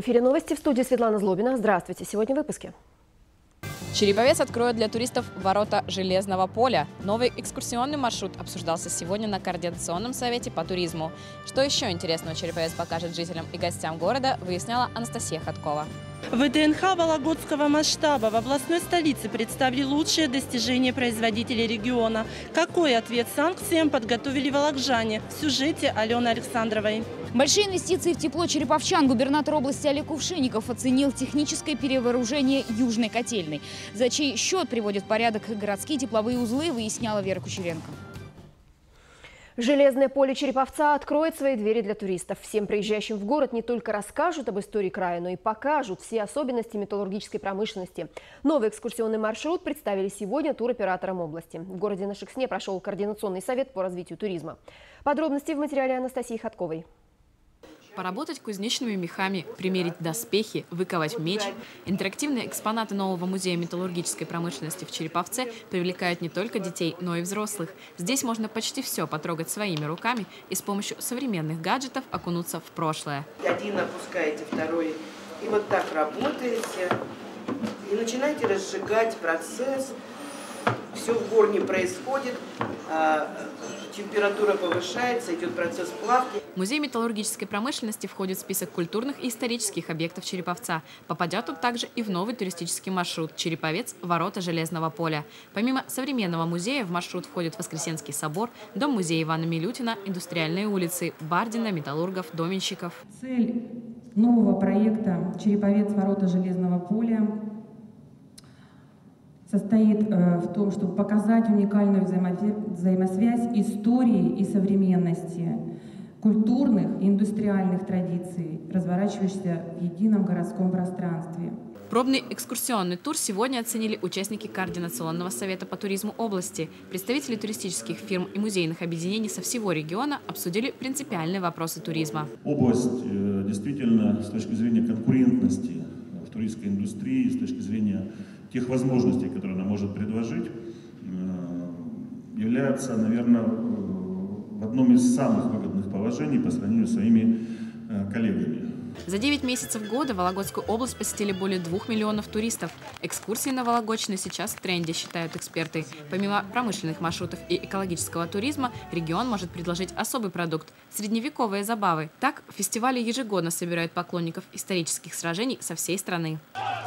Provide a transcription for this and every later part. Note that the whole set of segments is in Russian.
эфире новости, в студии Светлана Злобина. Здравствуйте. Сегодня в выпуске. Череповец откроет для туристов ворота Железного поля. Новый экскурсионный маршрут обсуждался сегодня на Координационном совете по туризму. Что еще интересного Череповец покажет жителям и гостям города, выясняла Анастасия Ходкова. ВДНХ вологодского масштаба в областной столице представили лучшие достижения производителей региона. Какой ответ санкциям подготовили вологоджане? В сюжете Алены Александровой. Большие инвестиции в тепло череповчан губернатор области Олег Кувшинников оценил техническое перевооружение Южной котельной. За чей счет приводит в порядок городские тепловые узлы, выясняла Вера Кучеренко. Железное поле Череповца откроет свои двери для туристов. Всем приезжающим в город не только расскажут об истории края, но и покажут все особенности металлургической промышленности. Новый экскурсионный маршрут представили сегодня туроператорам области. В городе на Шексне прошел Координационный совет по развитию туризма. Подробности в материале Анастасии Ходковой. Поработать кузнечными мехами, примерить доспехи, выковать меч. Интерактивные экспонаты нового музея металлургической промышленности в Череповце привлекают не только детей, но и взрослых. Здесь можно почти все потрогать своими руками и с помощью современных гаджетов окунуться в прошлое. Один опускаете, второй, и вот так работаете, и начинаете разжигать процесс. Все в горне происходит, температура повышается, идет процесс плавки. Музей металлургической промышленности входит в список культурных и исторических объектов Череповца. Попадет тут также и в новый туристический маршрут «Череповец. Ворота Железного поля». Помимо современного музея в маршрут входит Воскресенский собор, дом-музей Ивана Милютина, индустриальные улицы Бардина, металлургов, доменщиков. Цель нового проекта «Череповец. Ворота Железного поля» состоит в том, чтобы показать уникальную взаимосвязь истории и современности, культурных и индустриальных традиций, разворачивающихся в едином городском пространстве. Пробный экскурсионный тур сегодня оценили участники Координационного совета по туризму области. Представители туристических фирм и музейных объединений со всего региона обсудили принципиальные вопросы туризма. Область действительно с точки зрения конкурентности в туристской индустрии, с точки зрения тех возможностей, которые она может предложить, является, наверное, в одном из самых выгодных положений по сравнению с своими коллегами. За 9 месяцев года Вологодскую область посетили более 2 миллионов туристов. Экскурсии на Вологодчину сейчас в тренде, считают эксперты. Помимо промышленных маршрутов и экологического туризма, регион может предложить особый продукт – средневековые забавы. Так, фестивали ежегодно собирают поклонников исторических сражений со всей страны.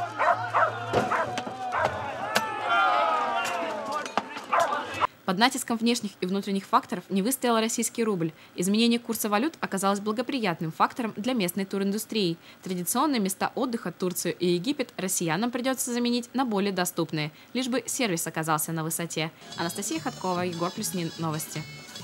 Под натиском внешних и внутренних факторов не выстоял российский рубль. Изменение курса валют оказалось благоприятным фактором для местной туриндустрии. Традиционные места отдыха, Турцию и Египет, россиянам придется заменить на более доступные, лишь бы сервис оказался на высоте. Анастасия Ходкова, Егор Плюснин. Новости.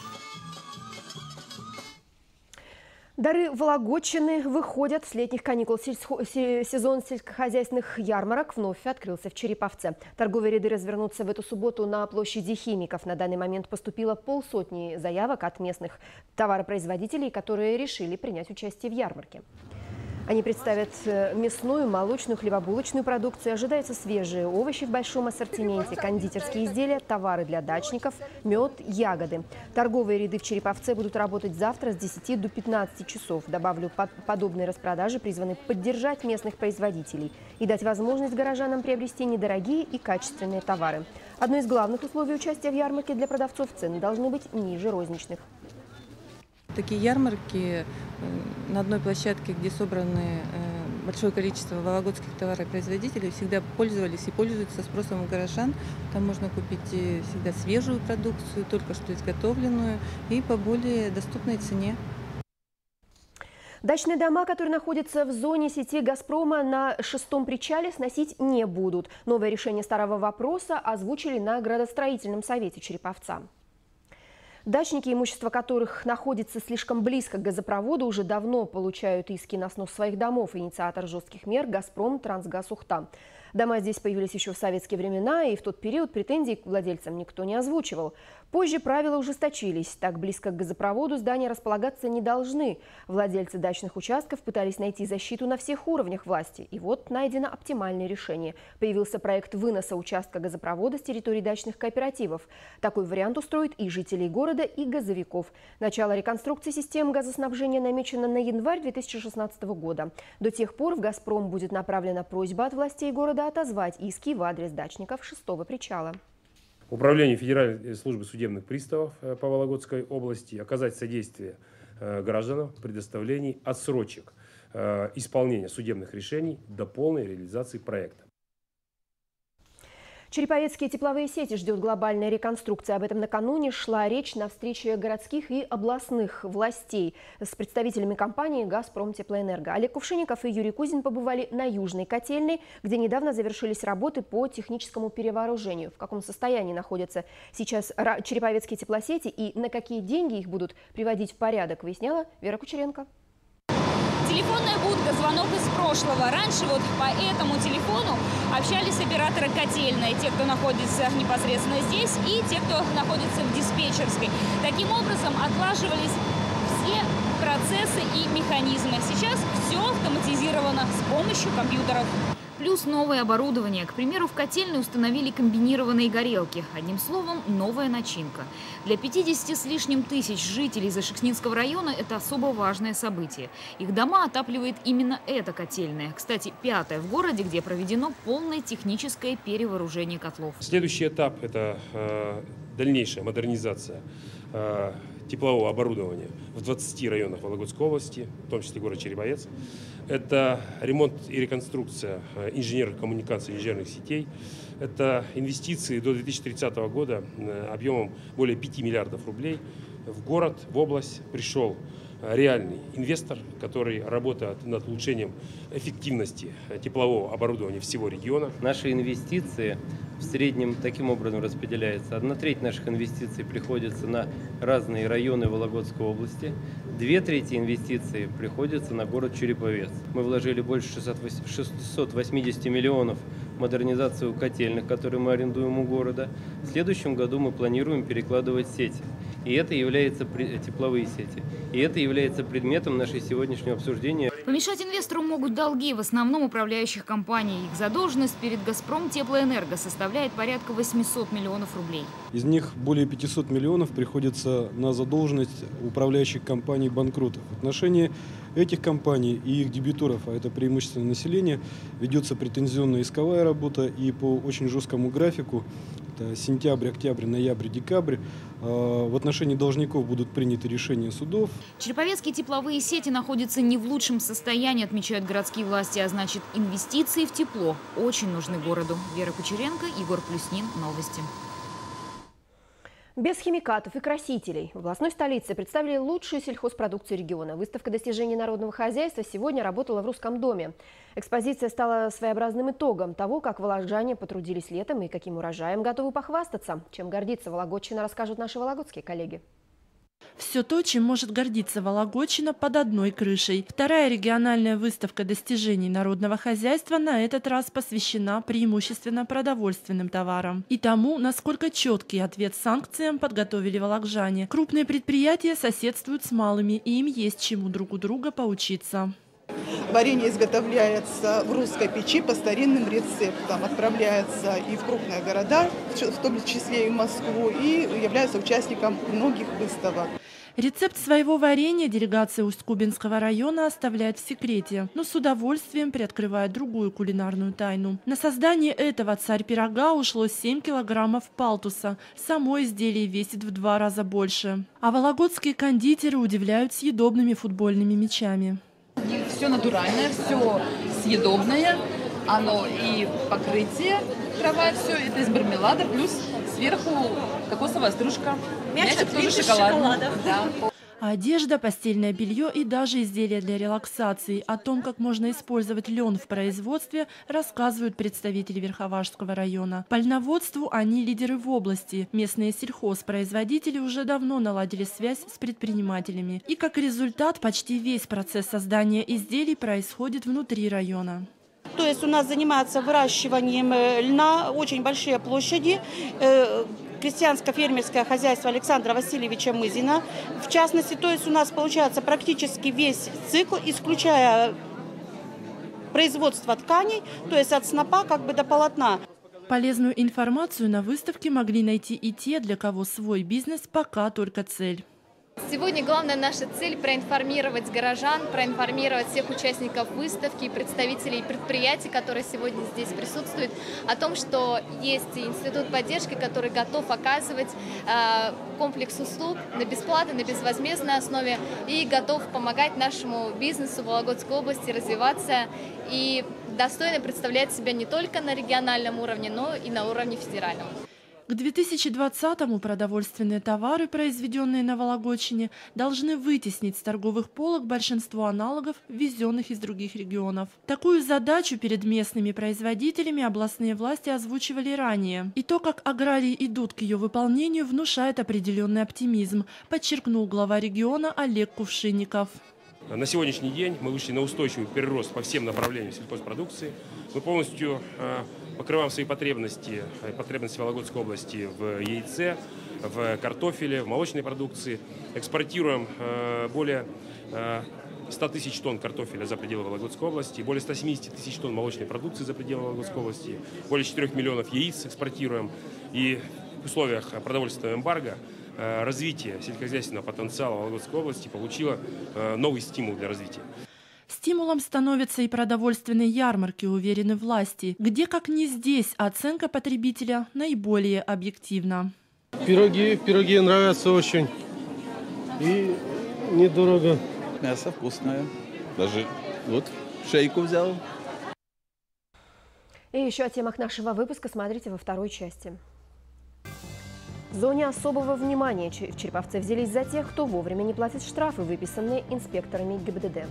Дары Вологодчины выходят с летних каникул. Сезон сельскохозяйственных ярмарок вновь открылся в Череповце. Торговые ряды развернутся в эту субботу на площади Химиков. На данный момент поступило 50 заявок от местных товаропроизводителей, которые решили принять участие в ярмарке. Они представят мясную, молочную, хлебобулочную продукцию. Ожидаются свежие овощи в большом ассортименте, кондитерские изделия, товары для дачников, мед, ягоды. Торговые ряды в Череповце будут работать завтра с 10 до 15 часов. Добавлю, подобные распродажи призваны поддержать местных производителей и дать возможность горожанам приобрести недорогие и качественные товары. Одно из главных условий участия в ярмарке для продавцов – цены должны быть ниже розничных. Такие ярмарки на одной площадке, где собраны большое количество вологодских товаропроизводителей, всегда пользовались и пользуются спросом у горожан. Там можно купить всегда свежую продукцию, только что изготовленную и по более доступной цене. Дачные дома, которые находятся в зоне сети «Газпрома», на 6-м причале сносить не будут. Новое решение старого вопроса озвучили на градостроительном совете Череповца. Дачники, имущество которых находится слишком близко к газопроводу, уже давно получают иски на снос своих домов. Инициатор жестких мер – «Газпром Трансгаз Ухта». Дома здесь появились еще в советские времена, и в тот период претензий к владельцам никто не озвучивал. Позже правила ужесточились. Так близко к газопроводу здания располагаться не должны. Владельцы дачных участков пытались найти защиту на всех уровнях власти. И вот найдено оптимальное решение. Появился проект выноса участка газопровода с территории дачных кооперативов. Такой вариант устроит и жителей города, и газовиков. Начало реконструкции систем газоснабжения намечено на январь 2016 года. До тех пор в «Газпром» будет направлена просьба от властей города отозвать иски в адрес дачников 6-го причала. Управлению Федеральной службы судебных приставов по Вологодской области оказать содействие гражданам в предоставлении отсрочек исполнения судебных решений до полной реализации проекта. Череповецкие тепловые сети ждет глобальная реконструкция. Об этом накануне шла речь на встрече городских и областных властей с представителями компании «Газпром Теплоэнерго». Олег Кувшинников и Юрий Кузин побывали на Южной котельной, где недавно завершились работы по техническому перевооружению. В каком состоянии находятся сейчас череповецкие теплосети и на какие деньги их будут приводить в порядок, выясняла Вера Кучеренко. Телефонная будка, звонок из прошлого. Раньше вот по этому телефону общались операторы котельной. Те, кто находится непосредственно здесь, и те, кто находится в диспетчерской. Таким образом отлаживались все процессы и механизмы. Сейчас все автоматизировано с помощью компьютеров. Плюс новое оборудование. К примеру, в котельной установили комбинированные горелки. Одним словом, новая начинка. Для 50 с лишним тысяч жителей Зашекснинского района это особо важное событие. Их дома отапливает именно эта котельная. Кстати, 5-я в городе, где проведено полное техническое перевооружение котлов. Следующий этап – это дальнейшая модернизация теплового оборудования в 20 районах Вологодской области, в том числе город Череповец. Это ремонт и реконструкция инженерных коммуникаций, инженерных сетей. Это инвестиции до 2030 года объемом более 5 миллиардов рублей. В город, в область пришел реальный инвестор, который работает над улучшением эффективности теплового оборудования всего региона. Наши инвестиции в среднем таким образом распределяются. 1/3 наших инвестиций приходится на разные районы Вологодской области. 2/3 инвестиций приходится на город Череповец. Мы вложили больше 680 миллионов в модернизацию котельных, которые мы арендуем у города. В следующем году мы планируем перекладывать сети. И это является тепловые сети. И это является предметом нашего сегодняшнего обсуждения. Помешать инвестору могут долги, в основном управляющих компаний. Их задолженность перед «Газпром Теплоэнерго» составляет порядка 800 миллионов рублей. Из них более 500 миллионов приходится на задолженность управляющих компаний-банкротов. В отношении этих компаний и их дебиторов, а это преимущественно население, ведется претензионная исковая работа, и по очень жесткому графику, это сентябрь, октябрь, ноябрь, декабрь, в отношении должников будут приняты решения судов. Череповецкие тепловые сети находятся не в лучшем состоянии, отмечают городские власти, а значит, инвестиции в тепло очень нужны городу. Вера Кучеренко, Егор Плюснин. Новости. Без химикатов и красителей в областной столице представили лучшую сельхозпродукцию региона. Выставка достижений народного хозяйства сегодня работала в Русском доме. Экспозиция стала своеобразным итогом того, как вологодчане потрудились летом и каким урожаем готовы похвастаться. Чем гордится Вологодчина, расскажут наши вологодские коллеги. Все то, чем может гордиться Вологодчина под одной крышей. Вторая региональная выставка достижений народного хозяйства на этот раз посвящена преимущественно продовольственным товарам. И тому, насколько четкий ответ санкциям подготовили вологодчане. Крупные предприятия соседствуют с малыми, и им есть чему друг у друга поучиться. Варенье изготовляется в русской печи по старинным рецептам, отправляется и в крупные города, в том числе и в Москву, и является участником многих выставок. Рецепт своего варенья делегация Усть-Кубинского района оставляет в секрете, но с удовольствием приоткрывает другую кулинарную тайну. На создание этого царь-пирога ушло 7 килограммов палтуса. Само изделие весит в 2 раза больше. А вологодские кондитеры удивляют съедобными футбольными мячами. Все натуральное, все съедобное, оно и покрытие, трава, все это из мармелада, плюс сверху кокосовая стружка, мячик тоже шоколадный. Да. Одежда, постельное белье и даже изделия для релаксации. О том, как можно использовать лен в производстве, рассказывают представители Верховажского района. По льноводству они лидеры в области. Местные сельхозпроизводители уже давно наладили связь с предпринимателями. И как результат, почти весь процесс создания изделий происходит внутри района. То есть у нас занимается выращиванием льна, очень большие площади. Крестьянско-фермерское хозяйство Александра Васильевича Мызина. В частности, то есть у нас получается практически весь цикл, исключая производство тканей, то есть от снопа как бы до полотна. Полезную информацию на выставке могли найти и те, для кого свой бизнес пока только цель. Сегодня главная наша цель – проинформировать горожан, проинформировать всех участников выставки, представителей предприятий, которые сегодня здесь присутствуют, о том, что есть институт поддержки, который готов оказывать комплекс услуг на бесплатной, на безвозмездной основе и готов помогать нашему бизнесу в Вологодской области развиваться и достойно представлять себя не только на региональном уровне, но и на уровне федеральном. К 2020-му продовольственные товары, произведенные на Вологодчине, должны вытеснить с торговых полок большинство аналогов, ввезенных из других регионов. Такую задачу перед местными производителями областные власти озвучивали ранее. И то, как аграрии идут к ее выполнению, внушает определенный оптимизм, подчеркнул глава региона Олег Кувшинников. На сегодняшний день мы вышли на устойчивый прирост по всем направлениям сельхозпродукции. Мы полностью покрываем свои потребности Вологодской области в яйце, в картофеле, в молочной продукции. Экспортируем более 100 тысяч тонн картофеля за пределы Вологодской области, более 170 тысяч тонн молочной продукции за пределы Вологодской области, более 4 миллионов яиц экспортируем. И в условиях продовольственного эмбарго развитие сельскохозяйственного потенциала Вологодской области получило новый стимул для развития. Стимулом становятся и продовольственные ярмарки, уверены власти, где, как ни здесь, оценка потребителя наиболее объективна. Пироги нравятся очень. И недорого. Мясо вкусное. Даже вот шейку взял. И еще о темах нашего выпуска смотрите во второй части. В зоне особого внимания в Череповце взялись за тех, кто вовремя не платит штрафы, выписанные инспекторами ГИБДД.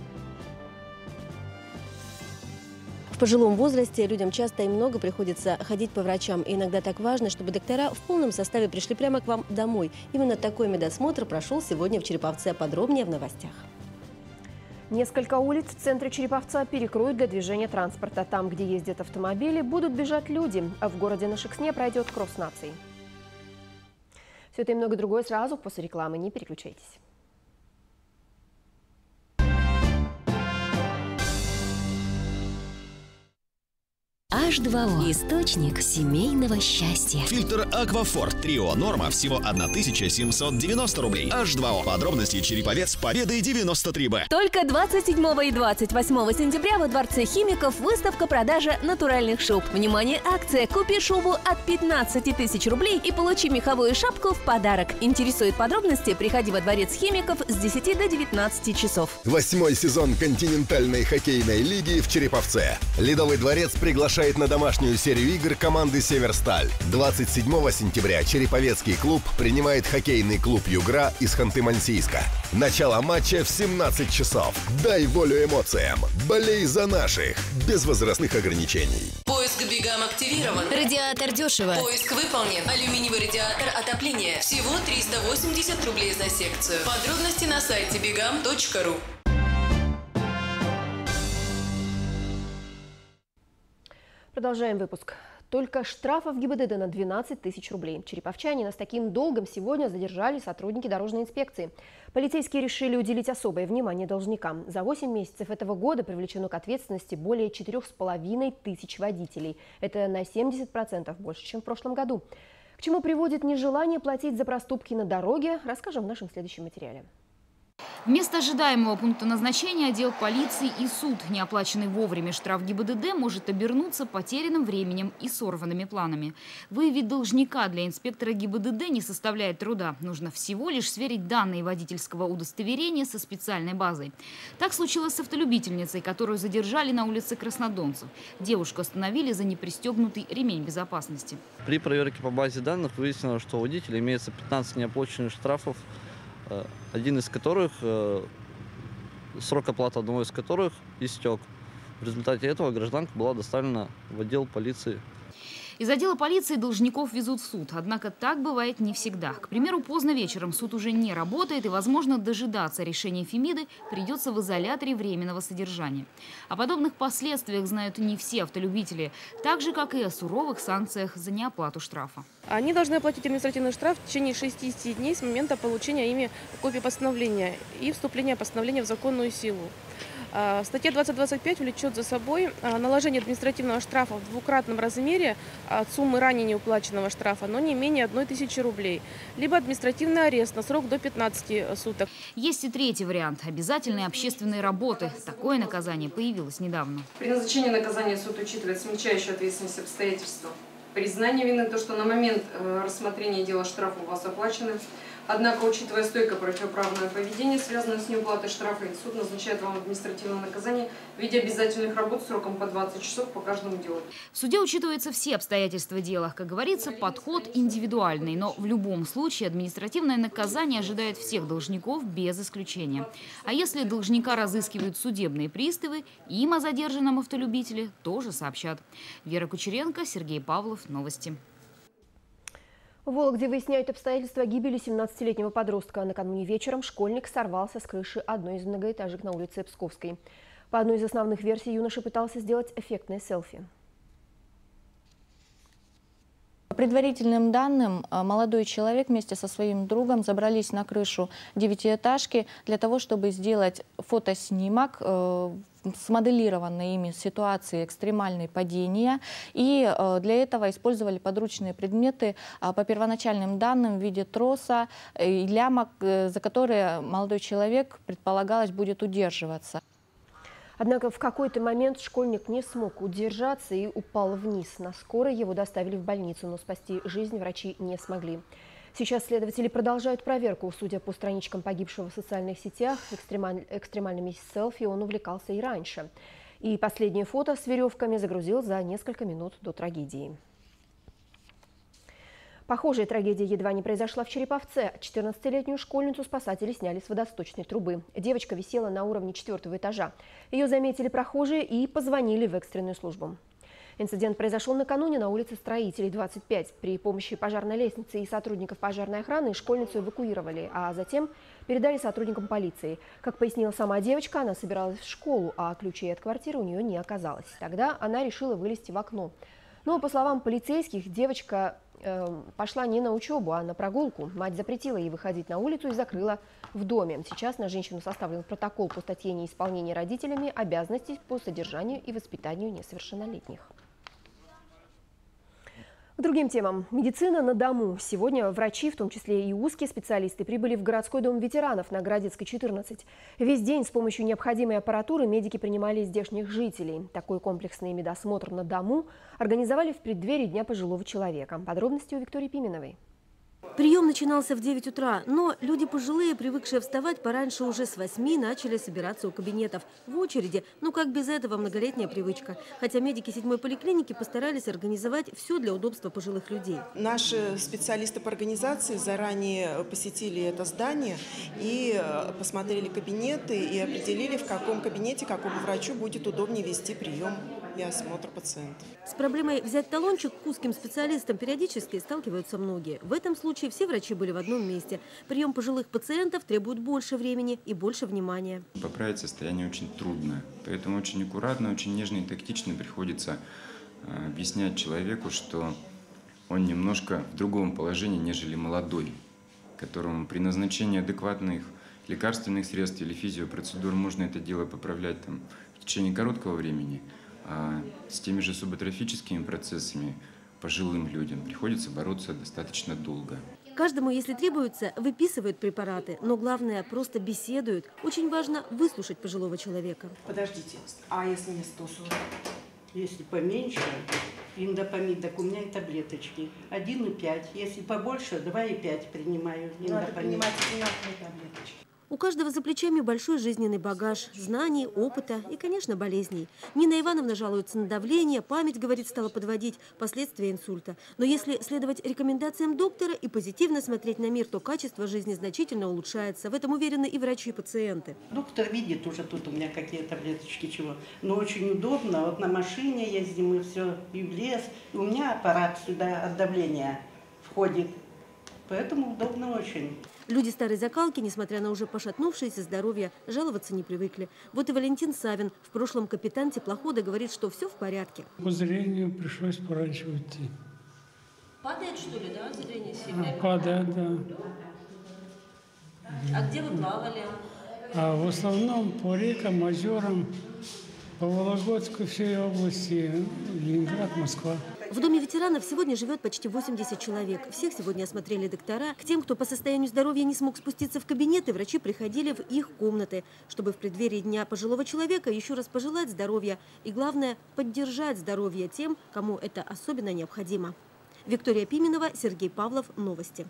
В пожилом возрасте людям часто и много приходится ходить по врачам. И иногда так важно, чтобы доктора в полном составе пришли прямо к вам домой. Именно такой медосмотр прошел сегодня в Череповце. Подробнее в новостях. Несколько улиц в центре Череповца перекроют для движения транспорта. Там, где ездят автомобили, будут бежать люди. А в городе на Шексне пройдет кросс наций. Все это и много другое сразу после рекламы. Не переключайтесь. H2O. Источник семейного счастья. Фильтр Аквафорт Трио Норма всего 1790 рублей. H2O. Подробности Череповец, Победы 93Б. Только 27 и 28 сентября во Дворце химиков выставка-продажа натуральных шуб. Внимание, акция! Купи шубу от 15 тысяч рублей и получи меховую шапку в подарок. Интересуют подробности? Приходи во Дворец химиков с 10 до 19 часов. 8-й сезон континентальной хоккейной лиги в Череповце. Ледовый дворец приглашает на домашнюю серию игр команды «Северсталь». 27 сентября Череповецкий клуб принимает хоккейный клуб «Югра» из Ханты-Мансийска. Начало матча в 17 часов. Дай волю эмоциям. Болей за наших. Без возрастных ограничений. Поиск Бигам активирован. Радиатор дешево. Поиск выполнен. Алюминиевый радиатор отопления. Всего 380 рублей за секцию. Подробности на сайте bigam.ru. Продолжаем выпуск. Только штрафов ГИБДД на 12 тысяч рублей. Череповчанина с таким долгом сегодня задержали сотрудники дорожной инспекции. Полицейские решили уделить особое внимание должникам. За 8 месяцев этого года привлечено к ответственности более 4,5 тысяч водителей. Это на 70% больше, чем в прошлом году. К чему приводит нежелание платить за проступки на дороге, расскажем в нашем следующем материале. Вместо ожидаемого пункта назначения отдел полиции и суд. Неоплаченный вовремя штраф ГИБДД может обернуться потерянным временем и сорванными планами. Выявить должника для инспектора ГИБДД не составляет труда. Нужно всего лишь сверить данные водительского удостоверения со специальной базой. Так случилось с автолюбительницей, которую задержали на улице Краснодонцев. Девушку остановили за непристегнутый ремень безопасности. При проверке по базе данных выяснилось, что у водителя имеется 15 неоплаченных штрафов, один из которых, срок оплаты одного из которых истек. В результате этого гражданка была доставлена в отдел полиции. Из отдела полиции должников везут в суд. Однако так бывает не всегда. К примеру, поздно вечером суд уже не работает и, возможно, дожидаться решения Фемиды придется в изоляторе временного содержания. О подобных последствиях знают не все автолюбители, так же, как и о суровых санкциях за неоплату штрафа. Они должны оплатить административный штраф в течение 60 дней с момента получения ими копии постановления и вступления постановления в законную силу. Статья 20.25 влечет за собой наложение административного штрафа в двукратном размере от суммы ранее неуплаченного штрафа, но не менее 1000 рублей, либо административный арест на срок до 15 суток. Есть и третий вариант – обязательные общественные работы. Такое наказание появилось недавно. При назначении наказания суд учитывает смягчающую ответственность обстоятельства. Признание вины, то, что на момент рассмотрения дела штрафа у вас оплачены. Однако, учитывая стойкое противоправное поведение, связанное с неуплатой штрафа, суд назначает вам административное наказание в виде обязательных работ сроком по 20 часов по каждому делу. В суде учитываются все обстоятельства дела. Как говорится, подход индивидуальный, но в любом случае административное наказание ожидает всех должников без исключения. А если должника разыскивают судебные приставы, им о задержанном автолюбителе тоже сообщат. Вера Кучеренко, Сергей Павлов. Новости. В Вологде выясняют обстоятельства гибели 17-летнего подростка. Накануне вечером школьник сорвался с крыши одной из многоэтажек на улице Псковской. По одной из основных версий, юноша пытался сделать эффектное селфи. По предварительным данным, молодой человек вместе со своим другом забрались на крышу девятиэтажки для того, чтобы сделать фотоснимок смоделированной ими ситуации экстремальной падения. И для этого использовали подручные предметы по первоначальным данным в виде троса и лямок, за которые молодой человек, предполагалось, будет удерживаться. Однако в какой-то момент школьник не смог удержаться и упал вниз. На скорой его доставили в больницу, но спасти жизнь врачи не смогли. Сейчас следователи продолжают проверку. Судя по страничкам погибшего в социальных сетях, экстремальными селфи он увлекался и раньше. И последнее фото с веревками загрузил за несколько минут до трагедии. Похожая трагедия едва не произошла в Череповце. 14-летнюю школьницу спасатели сняли с водосточной трубы. Девочка висела на уровне 4-го этажа. Ее заметили прохожие и позвонили в экстренную службу. Инцидент произошел накануне на улице Строителей, 25. При помощи пожарной лестницы и сотрудников пожарной охраны школьницу эвакуировали, а затем передали сотрудникам полиции. Как пояснила сама девочка, она собиралась в школу, а ключей от квартиры у нее не оказалось. Тогда она решила вылезти в окно. Но, по словам полицейских, девочка пошла не на учебу, а на прогулку. Мать запретила ей выходить на улицу и закрыла в доме. Сейчас на женщину составлен протокол по статье неисполнения родителями обязанностей по содержанию и воспитанию несовершеннолетних. К другим темам. Медицина на дому. Сегодня врачи, в том числе и узкие специалисты, прибыли в городской дом ветеранов на Градецкой, 14. Весь день с помощью необходимой аппаратуры медики принимали здешних жителей. Такой комплексный медосмотр на дому организовали в преддверии Дня пожилого человека. Подробности у Виктории Пименовой. Прием начинался в 9 утра, но люди пожилые, привыкшие вставать пораньше, уже с 8 начали собираться у кабинетов. В очереди, ну как без этого, многолетняя привычка. Хотя медики 7-й поликлиники постарались организовать все для удобства пожилых людей. Наши специалисты по организации заранее посетили это здание и посмотрели кабинеты и определили, в каком кабинете, какому врачу будет удобнее вести прием и осмотр пациентов. С проблемой взять талончик к узким специалистам периодически сталкиваются многие. В этом случае все врачи были в одном месте. Прием пожилых пациентов требует больше времени и больше внимания. Поправить состояние очень трудно, поэтому очень аккуратно, очень нежно и тактично приходится объяснять человеку, что он немножко в другом положении, нежели молодой, которому при назначении адекватных лекарственных средств или физиопроцедур можно это дело поправлять в течение короткого времени, а с теми же субатрофическими процессами пожилым людям приходится бороться достаточно долго. Каждому, если требуется, выписывают препараты, но главное, просто беседуют. Очень важно выслушать пожилого человека. Подождите, а если не 140? Если поменьше, индопамид, так у меня и таблеточки. 1,5. Если побольше, 2,5 принимаю. Надо принимать одинаковые таблеточки. У каждого за плечами большой жизненный багаж, знаний, опыта и, конечно, болезней. Нина Ивановна жалуется на давление, память, говорит, стала подводить, последствия инсульта. Но если следовать рекомендациям доктора и позитивно смотреть на мир, то качество жизни значительно улучшается. В этом уверены и врачи, и пациенты. Доктор видит уже тут у меня какие таблеточки, чего. Но очень удобно. Вот на машине ездим, и все, и в лес. И у меня аппарат сюда от давления входит. Поэтому удобно очень. Люди старой закалки, несмотря на уже пошатнувшееся здоровье, жаловаться не привыкли. Вот и Валентин Савин, в прошлом капитан теплохода, говорит, что все в порядке. По зрению пришлось пораньше уйти. Падает, что ли, да, зрение сильное? Падает, да. А где вы плавали? А в основном по рекам, озерам, по Вологодской всей области, Ленинград, Москва. В Доме ветеранов сегодня живет почти 80 человек. Всех сегодня осмотрели доктора. К тем, кто по состоянию здоровья не смог спуститься в кабинеты, врачи приходили в их комнаты, чтобы в преддверии Дня пожилого человека еще раз пожелать здоровья и, главное, поддержать здоровье тем, кому это особенно необходимо. Виктория Пименова, Сергей Павлов. Новости.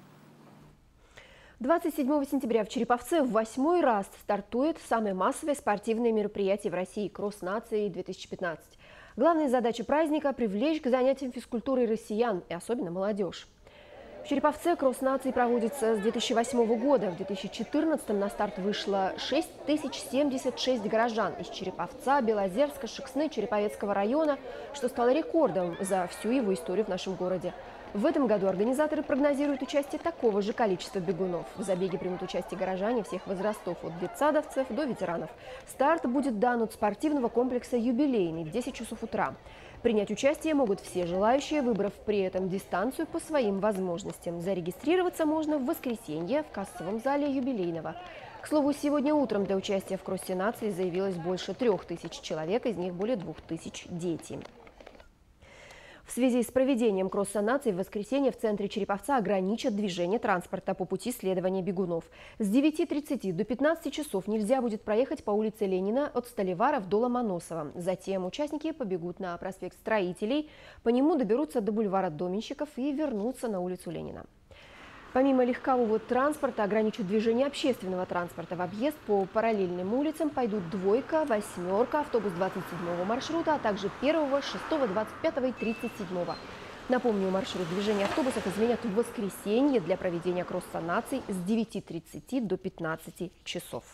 27 сентября в Череповце в 8-й раз стартует самое массовое спортивное мероприятие в России «Кросс нации-2015». Главная задача праздника – привлечь к занятиям физкультурой россиян и особенно молодежь. В Череповце «Кросс нации» проводится с 2008 года. В 2014 на старт вышло 6076 горожан из Череповца, Белозерска, Шексны, Череповецкого района, что стало рекордом за всю его историю в нашем городе. В этом году организаторы прогнозируют участие такого же количества бегунов. В забеге примут участие горожане всех возрастов, от детсадовцев до ветеранов. Старт будет дан от спортивного комплекса «Юбилейный» в 10 часов утра. Принять участие могут все желающие, выбрав при этом дистанцию по своим возможностям. Зарегистрироваться можно в воскресенье в кассовом зале «Юбилейного». К слову, сегодня утром для участия в «Кроссе нации» заявилось больше 3000 человек, из них более 2000 – дети. В связи с проведением «Кросса наций» в воскресенье в центре Череповца ограничат движение транспорта по пути следования бегунов. С 9:30 до 15 часов нельзя будет проехать по улице Ленина от Столеваров до Ломоносова. Затем участники побегут на проспект Строителей, по нему доберутся до бульвара Доменщиков и вернутся на улицу Ленина. Помимо легкового транспорта ограничат движение общественного транспорта. В объезд по параллельным улицам пойдут «двойка», «восьмерка», автобус 27-го маршрута, а также 1-го, 6-го, 25-го и 37-го. Напомню, маршрут движения автобусов изменят в воскресенье для проведения «Кросса наций» с 9:30 до 15 часов.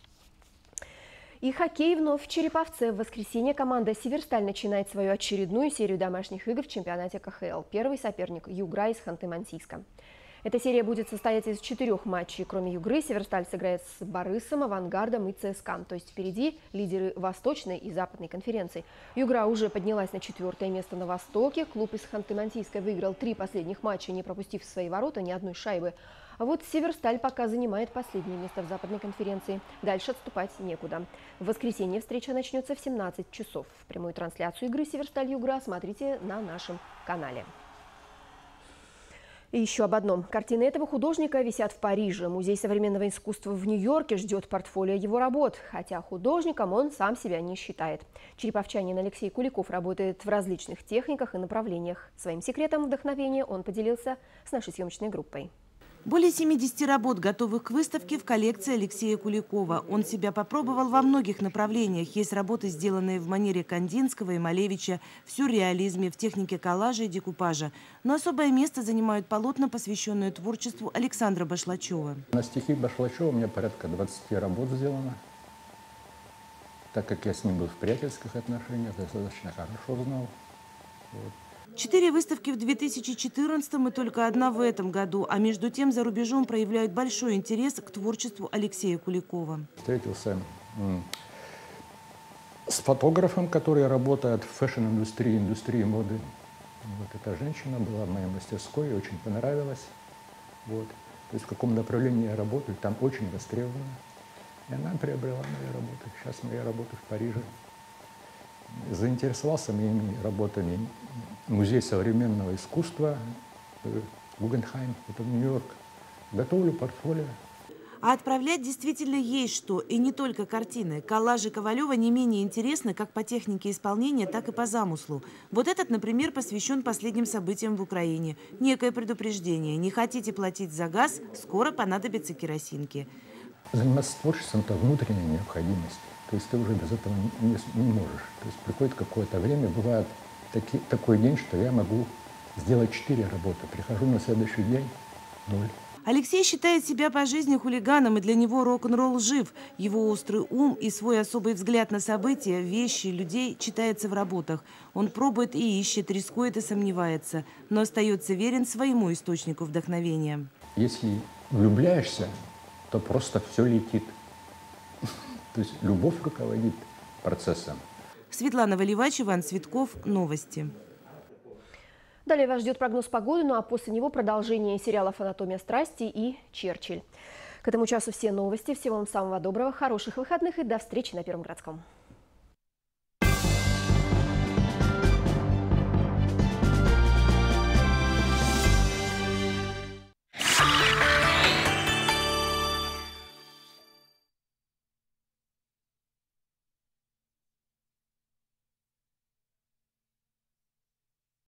И хоккей вновь в Череповце. В воскресенье команда «Северсталь» начинает свою очередную серию домашних игр в чемпионате КХЛ. Первый соперник – «Югра» из Ханты-Мансийска. Эта серия будет состоять из 4 матчей. Кроме «Югры», «Северсталь» сыграет с «Борисом», «Авангардом» и «ЦСКА». То есть впереди лидеры Восточной и Западной конференций. «Югра» уже поднялась на 4-е место на Востоке. Клуб из Ханты-Мансийска выиграл 3 последних матча, не пропустив в свои ворота ни одной шайбы. А вот «Северсталь» пока занимает последнее место в Западной конференции. Дальше отступать некуда. В воскресенье встреча начнется в 17 часов. Прямую трансляцию игры «Северсталь-Югра» смотрите на нашем канале. И еще об одном. Картины этого художника висят в Париже. Музей современного искусства в Нью-Йорке ждет портфолио его работ. Хотя художником он сам себя не считает. Череповчанин Алексей Куликов работает в различных техниках и направлениях. Своим секретом вдохновения он поделился с нашей съемочной группой. Более 70 работ, готовых к выставке, в коллекции Алексея Куликова. Он себя попробовал во многих направлениях. Есть работы, сделанные в манере Кандинского и Малевича, в сюрреализме, в технике коллажа и декупажа. Но особое место занимают полотна, посвященные творчеству Александра Башлачева. На стихи Башлачева у меня порядка 20 работ сделано. Так как я с ним был в приятельских отношениях, достаточно хорошо знал. Вот. 4 выставки в 2014 и только одна в этом году. А между тем за рубежом проявляют большой интерес к творчеству Алексея Куликова. Встретился с фотографом, который работает в фэшн-индустрии, индустрии моды. Вот эта женщина была в моей мастерской, очень понравилась. Вот. То есть в каком направлении я работаю, там очень востребовано. И она приобрела мои работы. Сейчас мои работы в Париже. Заинтересовался моими работами Музей современного искусства Гугенхайм, это Нью-Йорк. Готовлю портфолио. А отправлять действительно есть что. И не только картины. Коллажи Ковалева не менее интересны как по технике исполнения, так и по замыслу. Вот этот, например, посвящен последним событиям в Украине. Некое предупреждение. Не хотите платить за газ, скоро понадобятся керосинки. Заниматься творчеством – это внутренняя необходимость. То есть ты уже без этого не можешь. То есть приходит какое-то время, бывает такой день, что я могу сделать 4 работы. Прихожу на следующий день – 0. Алексей считает себя по жизни хулиганом, и для него рок-н-ролл жив. Его острый ум и свой особый взгляд на события, вещи, людей читается в работах. Он пробует и ищет, рискует и сомневается, но остается верен своему источнику вдохновения. Если влюбляешься, то просто все летит. То есть любовь руководит процессом. Светлана Валивач, Иван Цветков. Новости. Далее вас ждет прогноз погоды, ну а после него продолжение сериалов «Анатомия страсти» и «Черчилль». К этому часу все новости. Всего вам самого доброго, хороших выходных и до встречи на Первом городском.